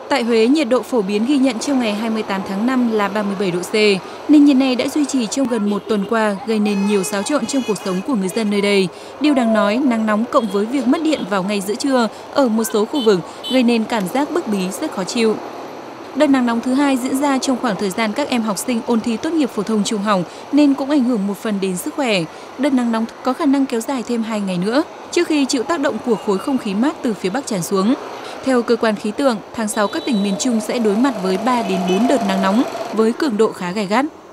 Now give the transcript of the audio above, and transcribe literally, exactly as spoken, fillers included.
Tại Huế, nhiệt độ phổ biến ghi nhận trong ngày hai mươi tám tháng năm là ba mươi bảy độ C. Nền nhiệt này đã duy trì trong gần một tuần qua, gây nên nhiều xáo trộn trong cuộc sống của người dân nơi đây. Điều đáng nói, nắng nóng cộng với việc mất điện vào ngay giữa trưa ở một số khu vực gây nên cảm giác bức bí rất khó chịu. Đợt nắng nóng thứ hai diễn ra trong khoảng thời gian các em học sinh ôn thi tốt nghiệp phổ thông trung học nên cũng ảnh hưởng một phần đến sức khỏe. Đợt nắng nóng có khả năng kéo dài thêm hai ngày nữa trước khi chịu tác động của khối không khí mát từ phía Bắc tràn xuống. Theo cơ quan khí tượng, tháng sáu các tỉnh miền Trung sẽ đối mặt với ba đến bốn đợt nắng nóng với cường độ khá gay gắt.